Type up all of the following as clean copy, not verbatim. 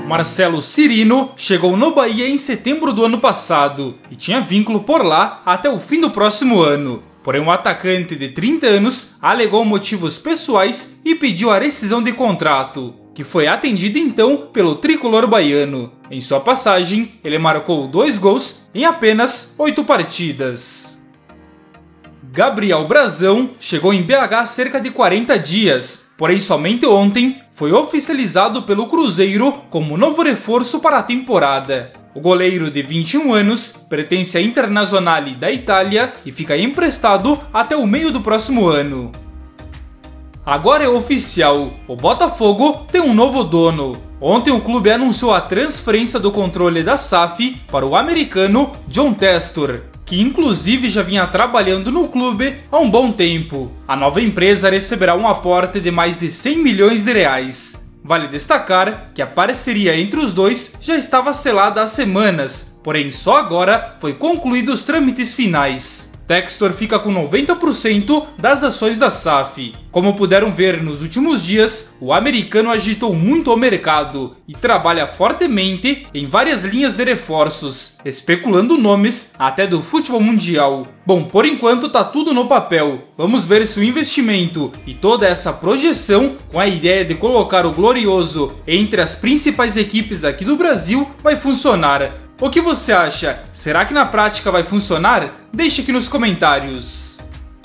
Marcelo Cirino chegou no Bahia em setembro do ano passado e tinha vínculo por lá até o fim do próximo ano. Porém, o atacante de 30 anos alegou motivos pessoais e pediu a rescisão de contrato, que foi atendida então pelo tricolor baiano. Em sua passagem, ele marcou 2 gols em apenas 8 partidas. Gabriel Brazão chegou em BH há cerca de 40 dias, porém somente ontem foi oficializado pelo Cruzeiro como novo reforço para a temporada. O goleiro de 21 anos pertence à Internazionale da Itália e fica emprestado até o meio do próximo ano. Agora é oficial, o Botafogo tem um novo dono. Ontem o clube anunciou a transferência do controle da SAF para o americano John Textor, que inclusive já vinha trabalhando no clube há um bom tempo. A nova empresa receberá um aporte de mais de 100 milhões de reais. Vale destacar que a parceria entre os dois já estava selada há semanas, porém só agora foi concluídos os trâmites finais. Textor fica com 90% das ações da SAF. Como puderam ver nos últimos dias, o americano agitou muito o mercado e trabalha fortemente em várias linhas de reforços, especulando nomes até do futebol mundial. Bom, por enquanto tá tudo no papel. Vamos ver se o investimento e toda essa projeção, com a ideia de colocar o Glorioso entre as principais equipes aqui do Brasil, vai funcionar. O que você acha? Será que na prática vai funcionar? Deixe aqui nos comentários.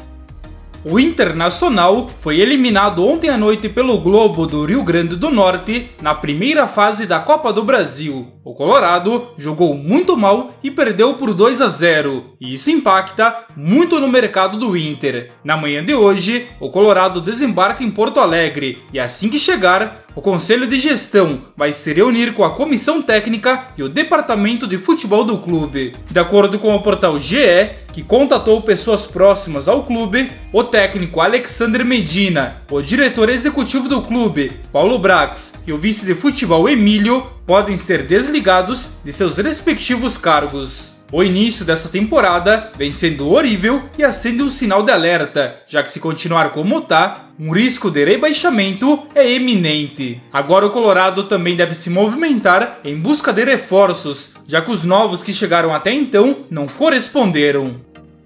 O Internacional foi eliminado ontem à noite pelo Globo do Rio Grande do Norte na primeira fase da Copa do Brasil. O Colorado jogou muito mal e perdeu por 2-0, e isso impacta muito no mercado do Inter. Na manhã de hoje, o Colorado desembarca em Porto Alegre e assim que chegar, o Conselho de Gestão vai se reunir com a Comissão Técnica e o Departamento de Futebol do clube. De acordo com o portal GE, que contatou pessoas próximas ao clube, o técnico Alexandre Medina, o diretor executivo do clube, Paulo Brax, e o vice de futebol Emílio podem ser desligados de seus respectivos cargos. O início dessa temporada vem sendo horrível e acende um sinal de alerta, já que se continuar como tá, um risco de rebaixamento é eminente. Agora o Colorado também deve se movimentar em busca de reforços, já que os novos que chegaram até então não corresponderam.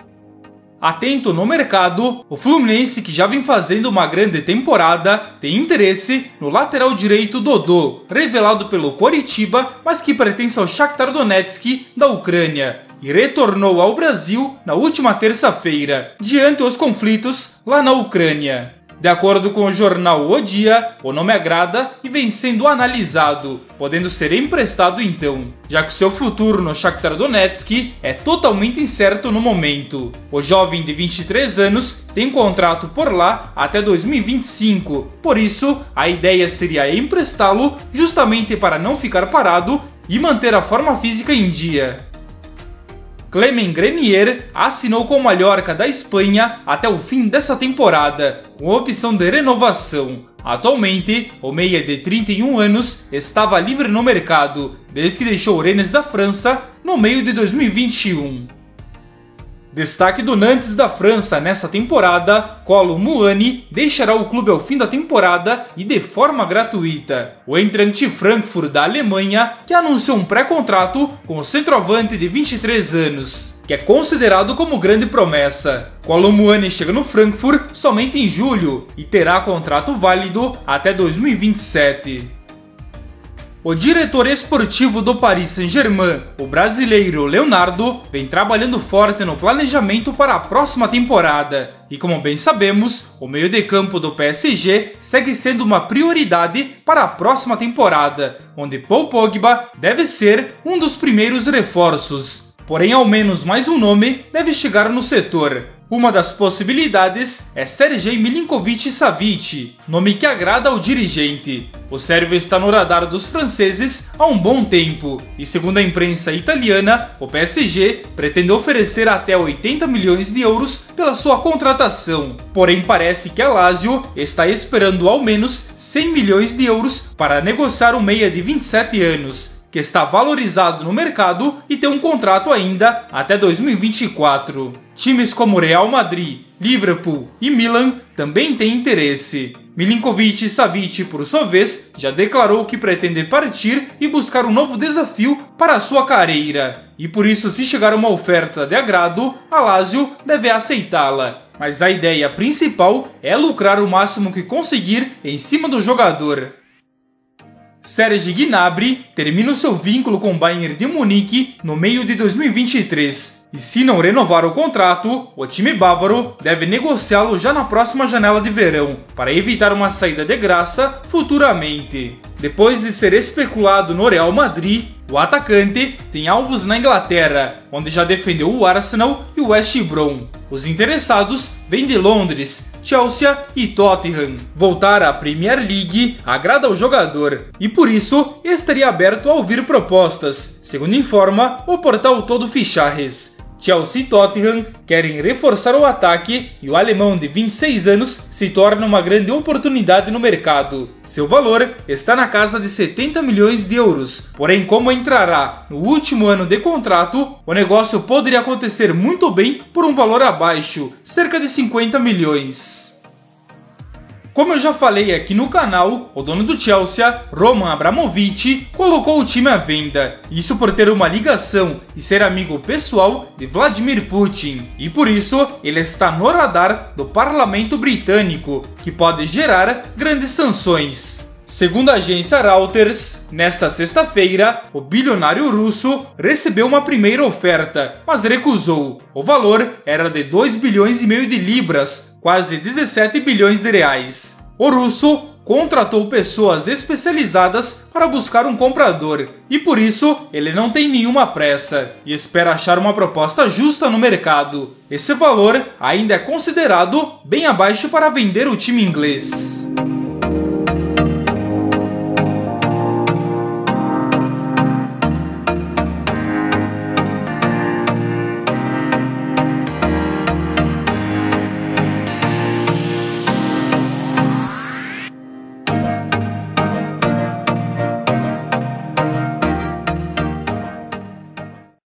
Atento no mercado, o Fluminense, que já vem fazendo uma grande temporada, tem interesse no lateral direito Dodô, revelado pelo Coritiba, mas que pertence ao Shakhtar Donetsk da Ucrânia, e retornou ao Brasil na última terça-feira, diante dos conflitos lá na Ucrânia. De acordo com o jornal O Dia, o nome agrada e vem sendo analisado, podendo ser emprestado então, já que seu futuro no Shakhtar Donetsk é totalmente incerto no momento. O jovem de 23 anos tem contrato por lá até 2025, por isso a ideia seria emprestá-lo justamente para não ficar parado e manter a forma física em dia. Clément Grenier assinou com o Mallorca da Espanha até o fim dessa temporada, com opção de renovação. Atualmente, o meia de 31 anos estava livre no mercado, desde que deixou o Rennes da França no meio de 2021. Destaque do Nantes da França nessa temporada, Kolo Muani deixará o clube ao fim da temporada e de forma gratuita. O Eintracht Frankfurt da Alemanha, que anunciou um pré-contrato com o centroavante de 23 anos, que é considerado como grande promessa. Kolo Muani chega no Frankfurt somente em julho e terá contrato válido até 2027. O diretor esportivo do Paris Saint-Germain, o brasileiro Leonardo, vem trabalhando forte no planejamento para a próxima temporada. E como bem sabemos, o meio de campo do PSG segue sendo uma prioridade para a próxima temporada, onde Paul Pogba deve ser um dos primeiros reforços. Porém, ao menos mais um nome deve chegar no setor. Uma das possibilidades é Sergej Milinkovic-Savic, nome que agrada ao dirigente. O sérvio está no radar dos franceses há um bom tempo, e segundo a imprensa italiana, o PSG pretende oferecer até 80 milhões de euros pela sua contratação. Porém, parece que a Lazio está esperando ao menos 100 milhões de euros para negociar o meia de 27 anos, que está valorizado no mercado e tem um contrato ainda até 2024. Times como Real Madrid, Liverpool e Milan também têm interesse. Milinkovic-Savic, por sua vez, já declarou que pretende partir e buscar um novo desafio para a sua carreira. E por isso, se chegar uma oferta de agrado, a Lazio deve aceitá-la. Mas a ideia principal é lucrar o máximo que conseguir em cima do jogador. Serge Gnabry termina o seu vínculo com o Bayern de Munique no meio de 2023. E se não renovar o contrato, o time bávaro deve negociá-lo já na próxima janela de verão, para evitar uma saída de graça futuramente. Depois de ser especulado no Real Madrid, o atacante tem alvos na Inglaterra, onde já defendeu o Arsenal e o West Brom. Os interessados vêm de Londres, Chelsea e Tottenham. Voltar à Premier League agrada ao jogador e por isso estaria aberto a ouvir propostas, segundo informa o portal Todo Fichajes. Chelsea e Tottenham querem reforçar o ataque e o alemão de 26 anos se torna uma grande oportunidade no mercado. Seu valor está na casa de 70 milhões de euros, porém como entrará no último ano de contrato, o negócio poderia acontecer muito bem por um valor abaixo, cerca de 50 milhões. Como eu já falei aqui no canal, o dono do Chelsea, Roman Abramovich, colocou o time à venda. Isso por ter uma ligação e ser amigo pessoal de Vladimir Putin. E por isso, ele está no radar do parlamento britânico, que pode gerar grandes sanções. Segundo a agência Reuters, nesta sexta-feira, o bilionário russo recebeu uma primeira oferta, mas recusou. O valor era de 2,5 bilhões de libras, quase 17 bilhões de reais. O russo contratou pessoas especializadas para buscar um comprador, e por isso ele não tem nenhuma pressa, e espera achar uma proposta justa no mercado. Esse valor ainda é considerado bem abaixo para vender o time inglês.